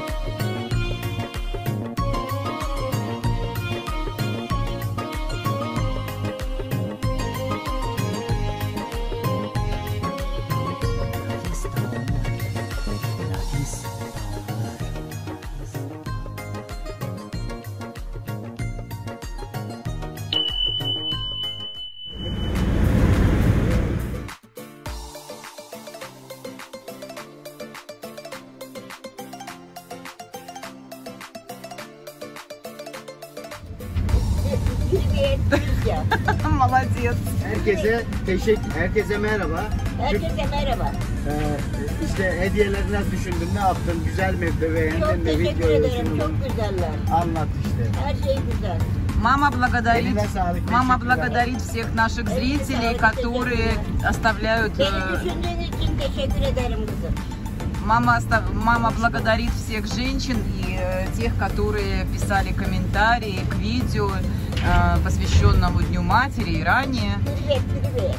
Молодец. Herkese merhaba. Herkese merhaba. İşte hediyeleri nasıl düşündün, ne yaptın, güzel mi, beğendin Çok mi teşekkür videoyu, ederim. şunu Çok güzeller. anlat işte. Her şey güzel. Мама благодарит, Eline sağlık, мама teşekkürler. благодарит всех наших зрителей, которые оставляют... Beni düşündüğün için teşekkür ederim kızım. Мама благодарит всех женщин и тех, которые писали комментарии к видео, посвященному Дню Матери и ранее. Привет, привет.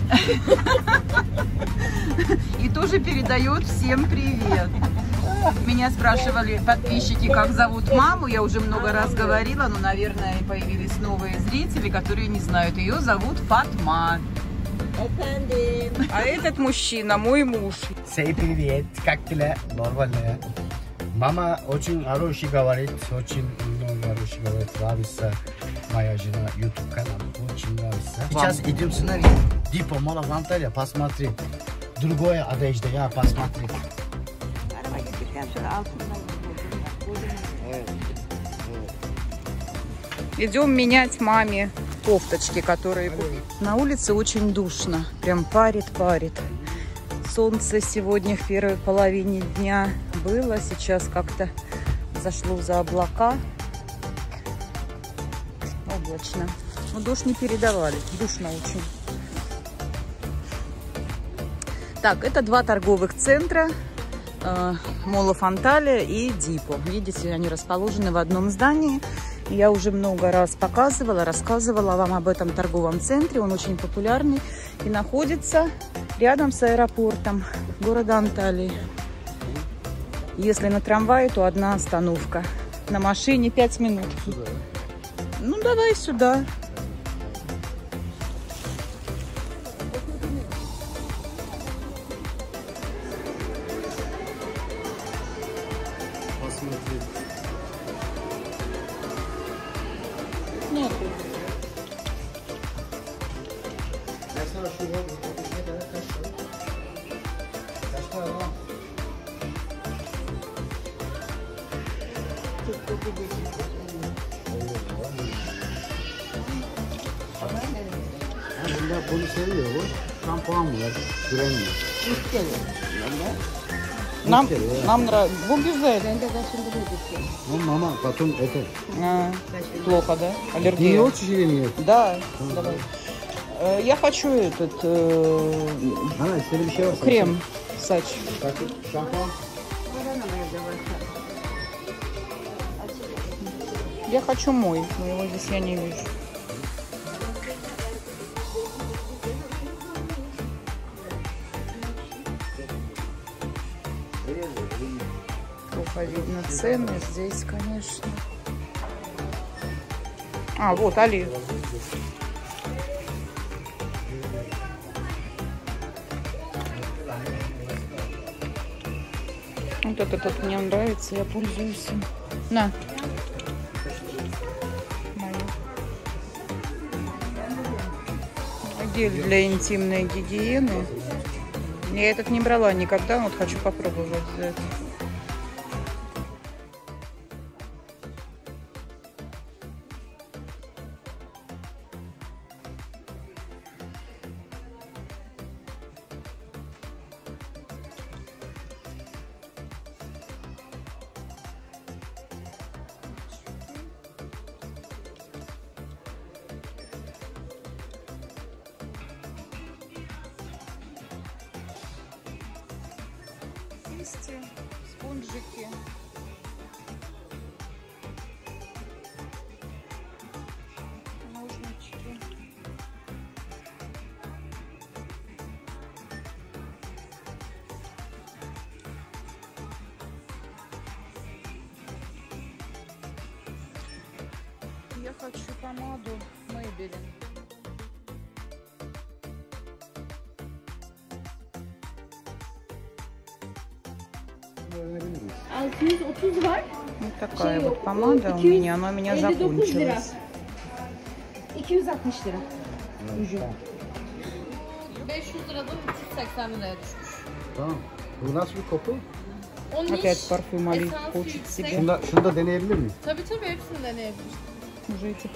И тоже передает всем привет. Меня спрашивали подписчики, как зовут маму. Я уже много раз говорила, но, наверное, появились новые зрители, которые не знают. Ее зовут Фатма. Efendim. А этот мужчина мой муж. Say привет, как дела? Нормально. Мама очень хороший говорит, очень много хороший говорит. Нравится моя жена, YouTube канал, очень нравится. Сейчас идем сценарий. Дипо, Мола, Анталия, посмотри. Другое одежда, я посмотри. Идем менять маме кофточки, которые купили. На улице очень душно, прям парит. Солнце сегодня в первой половине дня было, сейчас как-то зашло за облака. Облачно. Но дождь не передавали, душно очень. Так, это два торговых центра. Молов Анталия и Дипо. Видите, они расположены в одном здании. Я уже много раз показывала, рассказывала вам об этом торговом центре. Он очень популярный и находится рядом с аэропортом города Анталии. Если на трамвае, то одна остановка. На машине 5 минут. Сюда. Ну, давай сюда. Посмотри. Нет. Mesela şu var, ne kadar kaç var? Kaç var lan? Bunda bunu seviyor bu. Şampuan mı var? Güvenmiyor. Нам нравится. Bu güzel. Ну, мама, потом это. Плохо, да? Не Аллергия. хочешь или нет? Да, давай. Я хочу этот Ana, istediğin bir şey varsa. крем, Сач. Şampuan. Я хочу мой, но его здесь я не вижу. Плохо видно цены здесь, конечно. А, вот Али. Вот этот мне нравится, я пользуюсь им. На. Мою. Гель для интимной гигиены. Я этот не брала никогда, вот хочу попробовать взять. Кисти, спонжики. Ножнички. хочу помаду Maybelline. Öğrenebiliriz. 630 var. Вот такая вот помада у меня, но у меня 259 lira. закончилась. 260 lira. Ucu. 500 liradan 380 liraya düşmüş. Tamam. Bu nasıl bir koku? Onun Опять парфюм Али Эссенс хочет себе. Şunu da deneyebilir miyim? Tabii hepsini deneyebilirsin. Уже эти.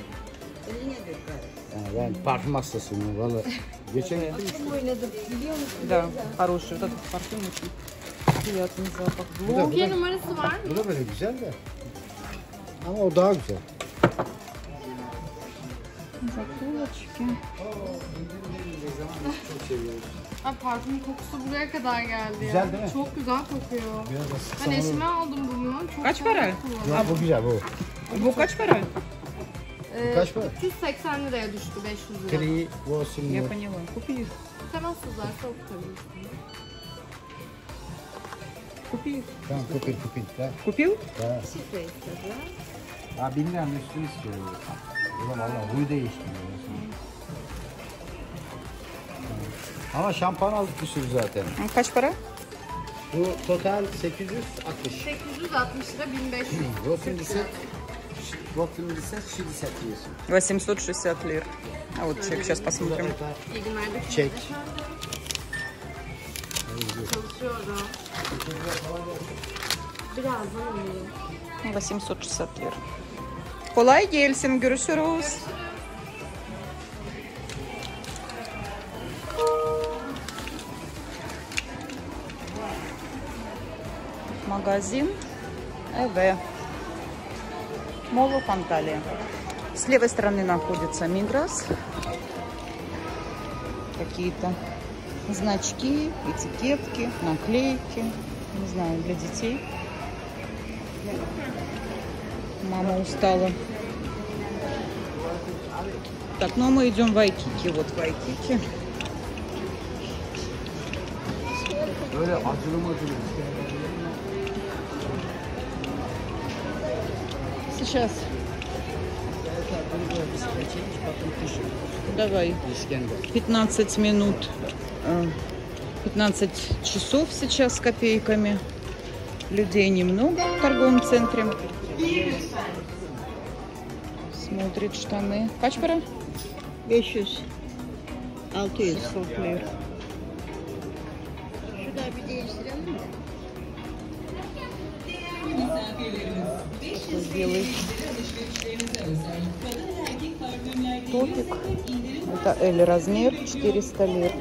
Ben parfüm hastasıyım valla. Geçen gittim. Да, хороший. Вот этот парфюм очень приятный запах. Bu da, Türkiye numarası var mı? bu da böyle güzel de. Ama o daha güzel. Заколочки. Çok seviyoruz. Ay, parfümün kokusu buraya kadar geldi ya. Güzel değil mi? Çok güzel kokuyor. Biraz da Ben sıksam olur. eşime aldım bunu. Çok Kaç güzel para? kullanıyor. Ha, bu güzel bu. Bu kaç para? Kaç para? 380 liraya düştü 500 lira. Kri, olsun. Я поняла. Купи их. Temel sızlarsa okutabilirsin. Купи их. Tamam kupil kupil. Ha. Купил? Ha. Şifre istedi. Ha 1000 liranın üstünü istiyor. Ulan valla huy değiştiriyor. Ama şampuan aldık bir sürü zaten. Kaç para? Bu total 860. 860 lira 1500. Вот 60 есть. 860 лир. А вот чек, сейчас посмотрим. İyi günler. Çek. Çalışıyorum. Birazdan uyuyayım. 860 lira. Kolay gelsin. Görüşürüz. Магазин ЭВ. Молл Фанталия. С левой стороны находится Мигрос. Какие-то значки, этикетки, наклейки. Не знаю, для детей. Мама устала. Так, ну а мы идем в Вайкики. Вот Вайкики. Böyle acılı acılı. Сейчас. Давай. 15 минут. 15 часов сейчас с копейками. Людей немного в торговом центре. Смотрит штаны. Kaç para? 500. 600. 600 лир. Şurada bir değiştirelim mi? Белый топик. Это L размер, 400 лир.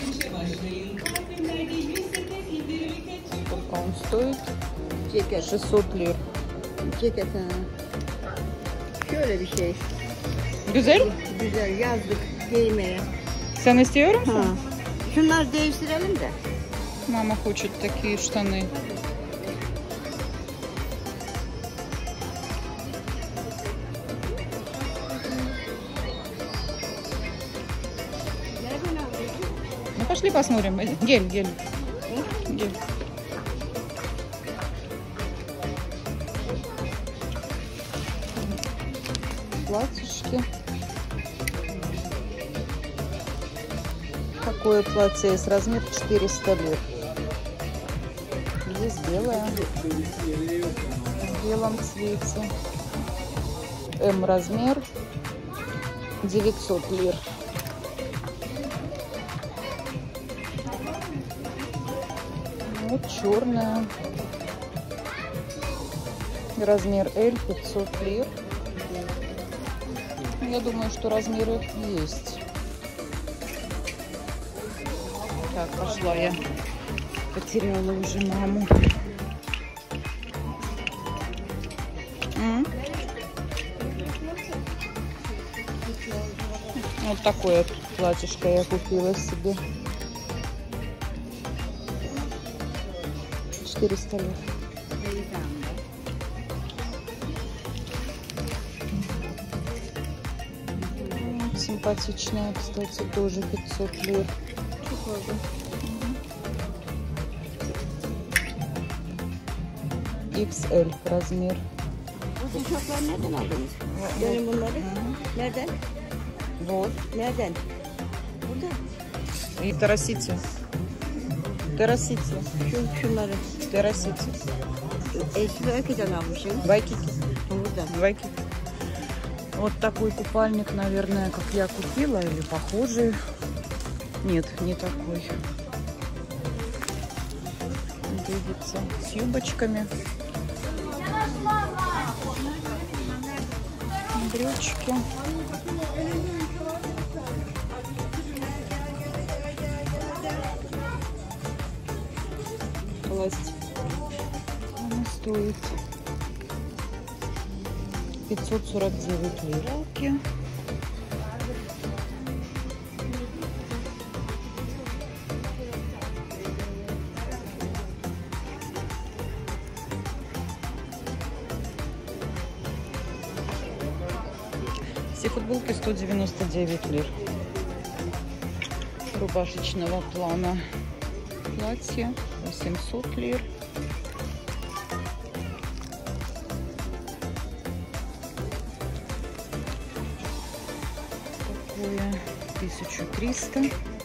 Сколько он стоит? Ceket. 600 лир. Ceket ha. Şöyle bir şey. Güzel. Güzel yazlık giymeye. Sen istiyor Ha. musun? Şunları değiştirelim de. Мама хочет такие штаны. Ну пошли посмотрим. Гель. Гель. Платьишки. Такое платье есть, размер 400 лир. Есть белое. В белом цвете. М размер. 900 лир. Вот черная. Размер L 500 лир. Я думаю, что размеры есть. Так, пошла я. Потеряла уже маму. Вот такое платьишко я купила себе. 400 лир. Симпатичная, кстати, тоже 500 лир. XL размер. Bu uşakları nereden aldınız? Yani bunları? Nereden? Вот. Nereden? Burada. И Террасити. Террасити. Şunları. Террасити. Eski Erke'den almışım. Вайкики. Burada. Вайкики. Вот такой купальник, наверное, как я купила, или похожий. Нет, не такой. Видите, с юбочками. Брючки. Пластик. Она стоит 549 лиралки. Все футболки 199 лир. Рубашечного плана платье 800 лир. Такое 1300.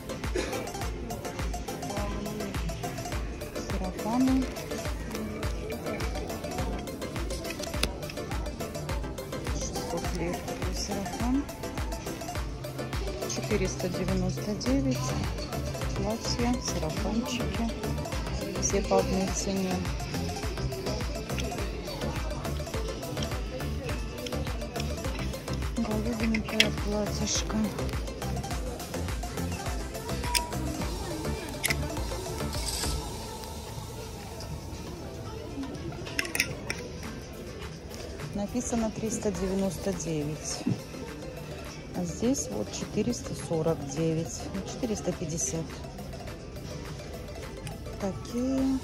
Сарафаны. Лир сарафан 499, платья, сарафанчики, все по одной цене. Голубенькое платьишко. Написано 399, а здесь вот 449, 450. Такие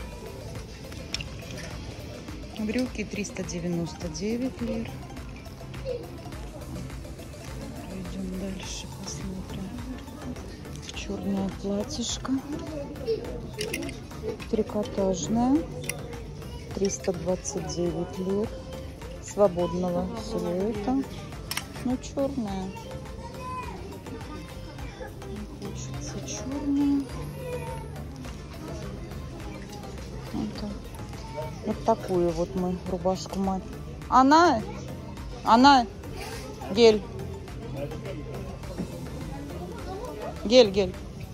брюки 399 лир. Пойдем дальше, посмотрим. Черное платьишко, трикотажное, 329 лир. Свободного силуэта, но черная. Хочется черная. Вот такую вот мы рубашку мать. Она, гель, гель.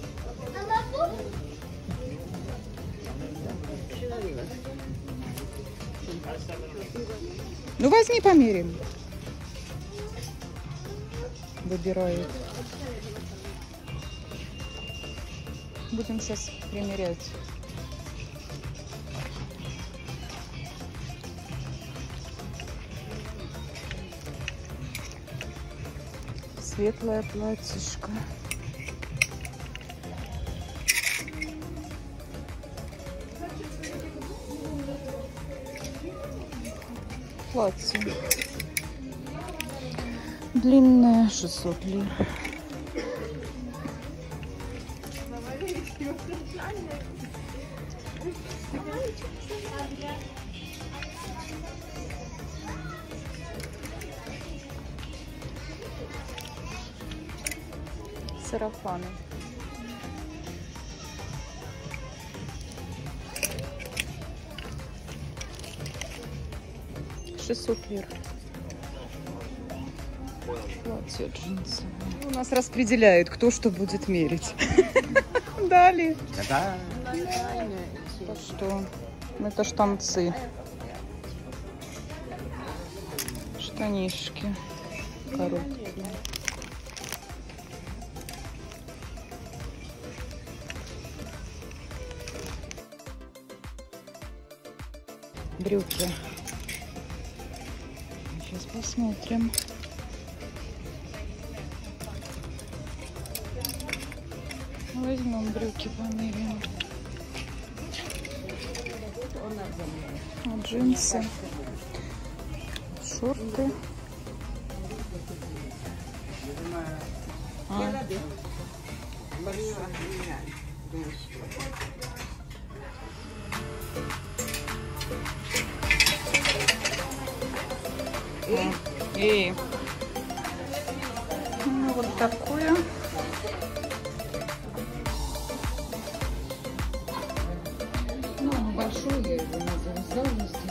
Ну, возьми, померим. Выбирает. Будем сейчас примерять. Светлое платьишко. Платье длинное, 600 лир. Сарафаны. $600. Платье джинсовое. У нас распределяют, кто что будет мерить. Дали. Да. Это что? Это штанцы. Штанишки короткие. Брюки. Сейчас посмотрим. Возьмем брюки, померяем. Джинсы, шорты. И ну, вот такое. Ну, большой я его не завязала здесь.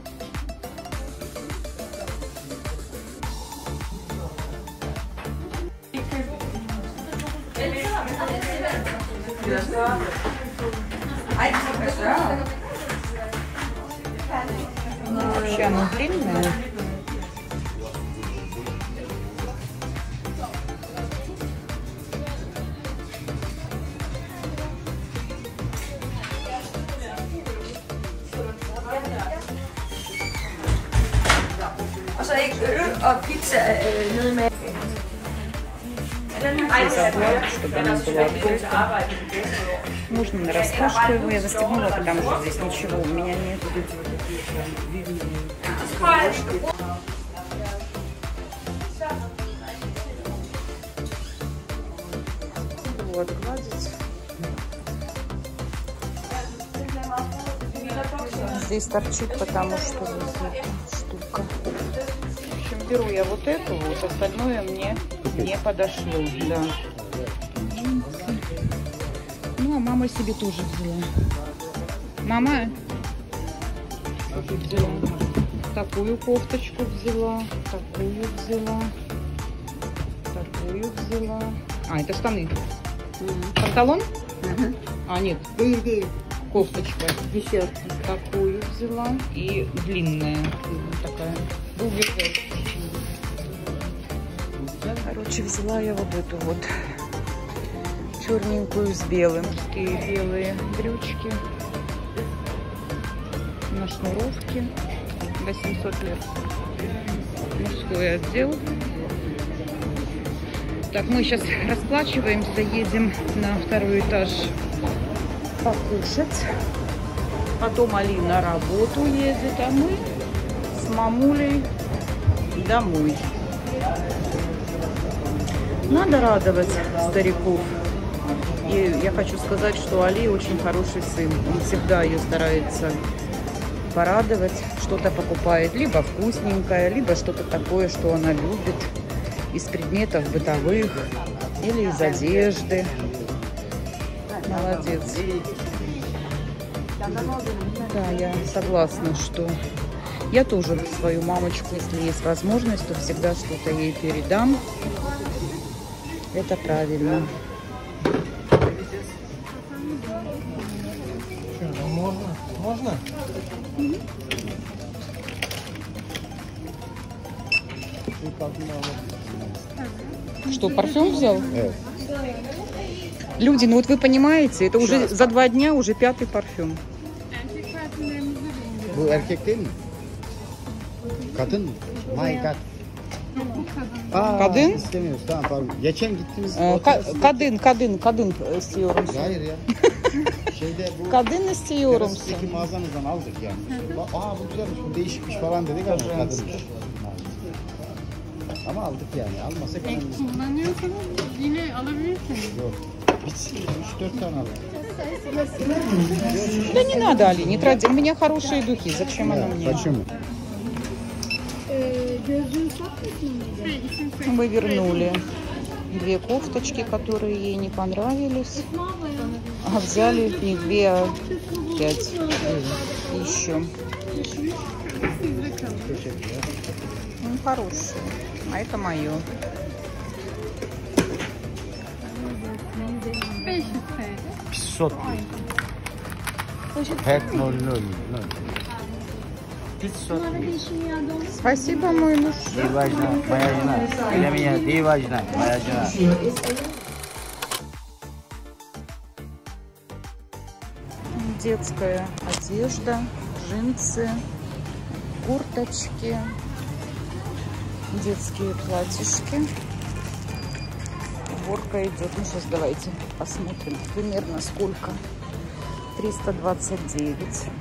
Вообще оно длинное. Og så ikke øl og pizza nede med. Чтобы она была открыта. Нужно на распашку его. Я застегнула, потому что здесь ничего у меня нет. Вот, гладить. Здесь торчит, потому что вот эта штука. В общем, беру я вот эту, вот остальное мне не подошло. Да. Ну, а мама себе тоже взяла. Мама взяла. Такую кофточку взяла, такую взяла, такую взяла. А, это штаны. Панталон? А, нет. Кофточка. Такую взяла. И длинная. Такая. Короче, взяла я вот эту вот черненькую с белым. Такие белые брючки. На шнуровке. До 700 лет. Мужской отдел. Так, мы сейчас расплачиваемся, едем на второй этаж покушать. Потом Али на работу едет, а мы с мамулей домой. Надо радовать стариков. И я хочу сказать, что Али очень хороший сын. Он всегда ее старается порадовать, что-то покупает, либо вкусненькое, либо что-то такое, что она любит, из предметов бытовых или из одежды. Молодец. Да, я согласна, что я тоже свою мамочку, если есть возможность, то всегда что-то ей передам. Это правильно. Можно? Что, парфюм взял? Люди, ну вот вы понимаете, это уже за 2 дня уже 5-й парфюм. Bu erkek değil mi? Kadın mı? My God. Kadın? İstemiyoruz. Tamam pardon. Geçen gittiğimiz... Kadın istiyorum. Hayır ya. Şeyde bu... Kadın istiyorum. Terastaki mağazanızdan aldık yani. Aa bu güzelmiş, bu değişikmiş falan dedik ama kadınmış. Ama aldık yani. Almasak önemli. Kullanıyorsanız yine alabilirsiniz. Yok. Bitsin. 3-4 tane aldık. Да не надо, Али, не тради. У меня хорошие духи. Зачем оно мне? Почему? Gözlüğü satmışsın mı? Мы вернули 2 кофточки, которые ей не понравились. А взяли не 2, а 5 еще. Ну, хорошие. А это мое. 500. Pek nol. 500. Спасибо, мой муж. Divajna, mayajna. Elemiye divajna, mayajna. Детская одежда, джинсы, курточки, детские платьишки. Уборка идет. Ну, сейчас давайте посмотрим примерно сколько. 329.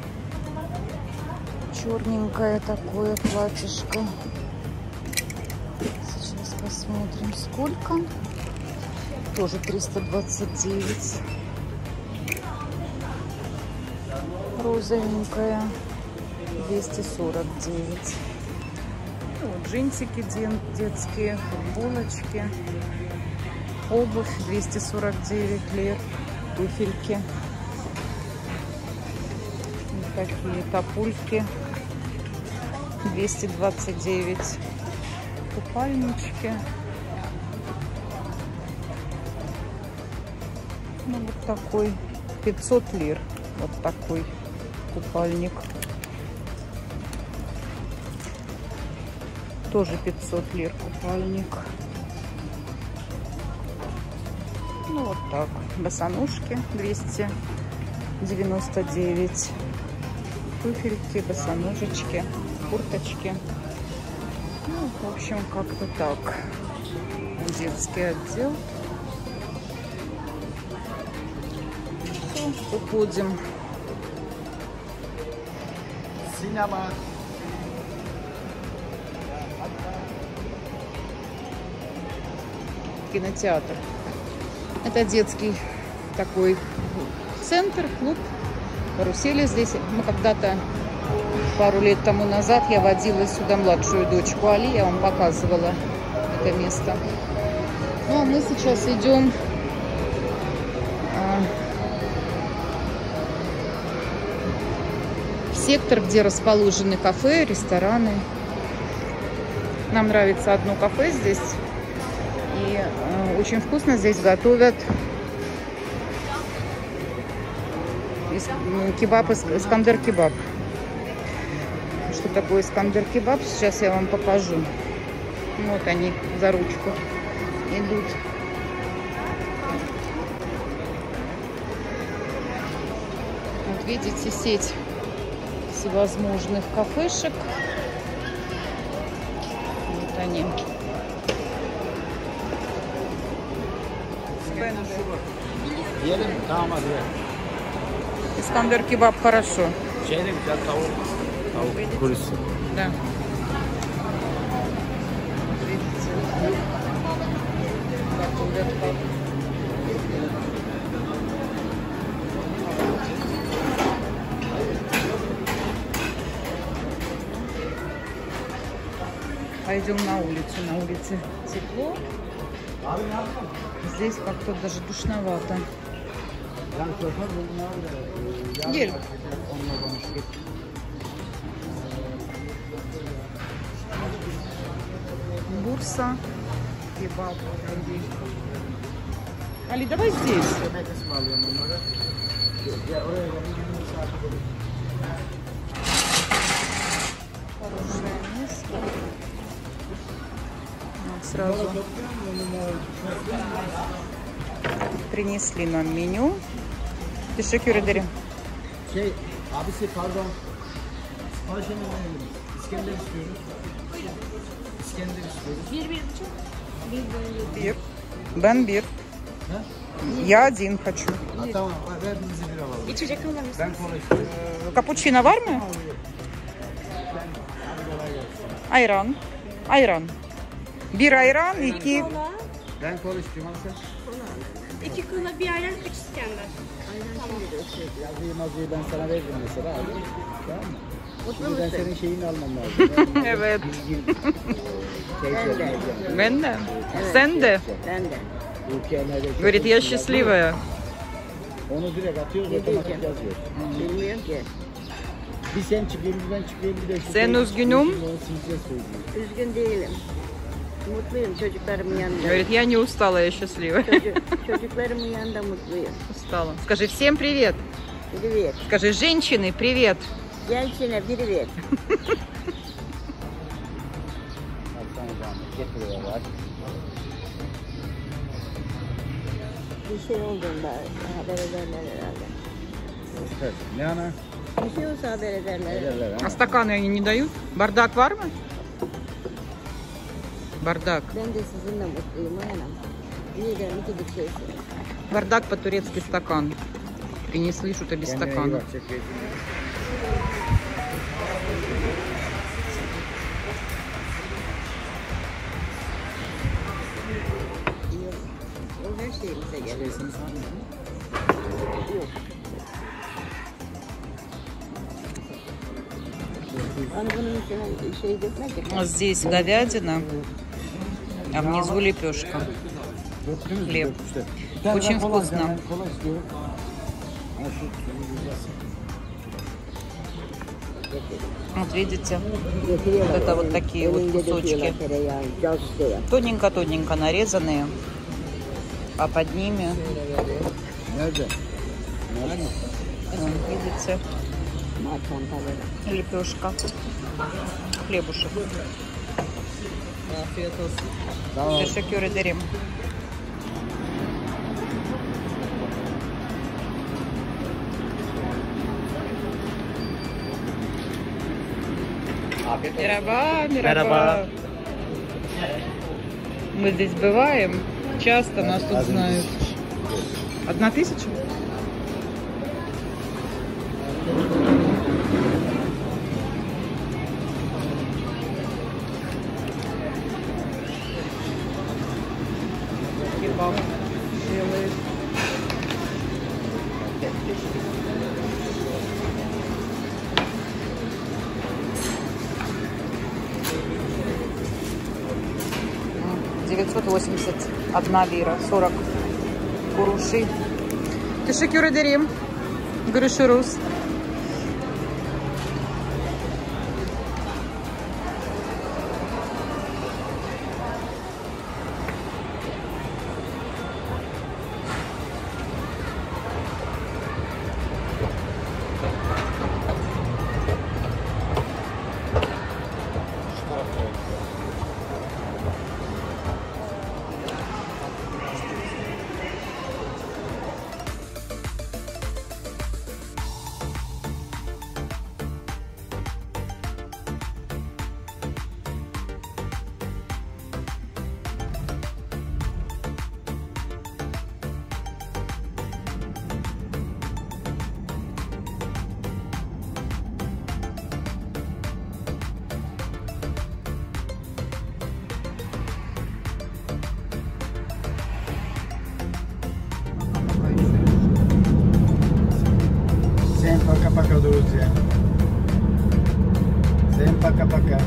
Черненькое такое платьишко. Сейчас посмотрим сколько. Тоже 329. Розовенькая 249. Вот джинсики детские, футболочки, обувь 249 лир, туфельки. Вот такие топульки 229, купальнички. Ну, вот такой 500 лир, вот такой купальник. Тоже 500 лир купальник. Ну вот так. Босоножки 299. Туфельки, босоножечки, курточки. Ну, в общем, как-то так. Детский отдел. Все, уходим. Синема. Кинотеатр. Это детский такой центр, клуб. Карусели здесь. Мы когда-то пару лет тому назад я водила сюда младшую дочку Али, я вам показывала это место. Ну а мы сейчас идем в сектор, где расположены кафе, рестораны. Нам нравится одно кафе здесь. И очень вкусно здесь готовят кебаб, искандер-кебаб. Что такое искандер-кебаб, сейчас я вам покажу. Вот они за ручку идут. Вот видите, сеть всевозможных кафешек. Вот они. Искандер-кебаб хорошо. Да. Пойдем на улицу. На улице тепло. Здесь как-то даже душновато. Гель. Бурса. Кебаб. Али, давай здесь. Хорошее место. Вот сразу принесли нам меню. Teşekkür ederim. Abisi pardon. Siparişini verelim. İskender istiyoruz. İskender istiyoruz. Bir. Ben bir. Ha? Я один хочу. Tamam. Ver bizi bir alalım. İçecek alır mısın? Ben kola istiyorum. Капучино var mı? Ayran. Ayran. Bir ayran, iki. Kola. Ben kola istiyorum. Al sen. 2 kola, bir ayran, 3 İskender. Yazıyı mazıyı ben sana veririm mesela. Abi. Tamam mı? Şimdi ben senin şeyini almam lazım. Evet. Bilgin. Ben de. Sen de. Ben de. Говорит, я счастливая. Onu direkt atıyoruz, otomatik yazıyor. Bilmiyorum ki. Bir sen çıkayım, bir ben çıkayım, bir de şu Sen şey- üzgünüm. Onu sileceğiz söyleyeyim. Üzgün değilim. Mutluyum çocuklarımın yanında. Говорит, я не устала, я счастливая. Çocuklarımın yanında mutluyum. Устала. Скажи всем привет. Привет. Скажи, женщины, привет. Gençine привет. Bir şey olduğunda haber ederler herhalde. Ne ana? Bir şey olsa haber ederler. А стаканы они не дают? Бардак var mı? Бардак. Ben de sizinle mutluyum anam. İyi de iki bir şeysiniz. Бардак по-турецки стакан. Принесли что-то без стакана. O her şeyimize gelir. Yok. Hani bunun içine şey dökmek ya. Здесь говядина, а внизу лепешка. Хлеб. Очень вкусно. Вот видите, вот это вот такие вот кусочки. Тоненько-тоненько нарезанные, а под ними, видите, лепешка, хлебушек. Teşekkür ederim. Мераба. Мы здесь бываем. Часто нас тут знают. 1000? Кебаб делает. $981 лира, 40 kuruşu. Teşekkür ederim. Görüşürüz. Всем пока-пока, друзья. Всем пока-пока.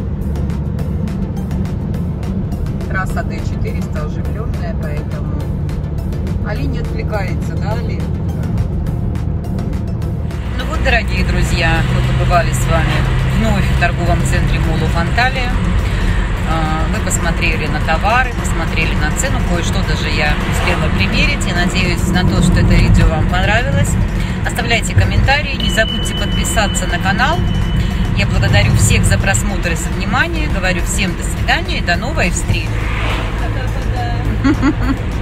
Трасса D400 оживленная, поэтому Али не отвлекается, да, Али? Ну вот, дорогие друзья, мы побывали с вами вновь в торговом центре Mall of Antalya. Мы посмотрели на товары, посмотрели на цену, кое-что даже я успела примерить. Я надеюсь на то, что это видео вам понравилось. Оставляйте комментарии, не забудьте подписаться на канал. Я благодарю всех за просмотр и за внимание. Говорю всем до свидания и до новой встречи. Пока-пока.